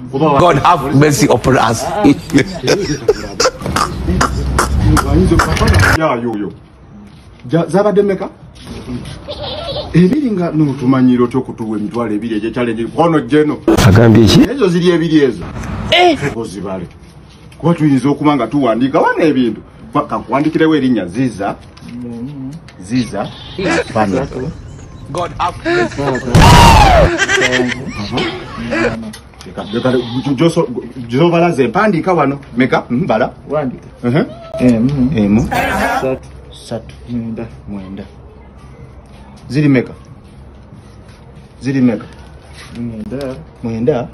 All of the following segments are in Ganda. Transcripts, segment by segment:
God have mercy upon us. Zaba demeka? Ebiri nga n'otumanyiro ky'okutuwa emitwalo ebiri egyo challenge kono jeno. Agambye ki? Ezo ziri ebiri ezo. Kozibale. Kuba tuyinza okuba nga tuwandiika wana ebintu. Kakuwandikirewo erinnya Ziza. Ziza. Panda. God have mercy. Joso balaze mpandika wano. Meka? Bala. Wandika. Emu. Satu. Mwenda. Ziri meka? Mwenda.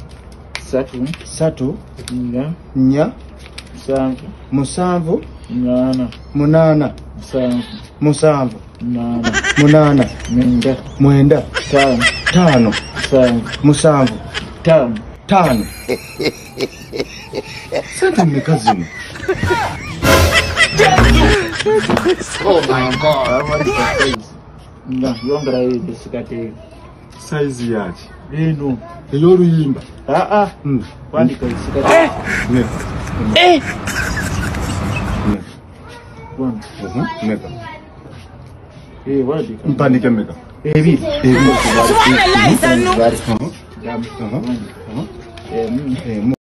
Satu. Nya. Musanvu. Munana. Musanvu. Munana. Mwenda. Tano. Musanvu. Tano. Sente meka zino? Oh my God. Yongera hivi sikate. Size yaki? Eno. Ey'oluyimba. Wandika sikate. Meka. Wandika. Mpandike meka? Ebiri. Subhanallah,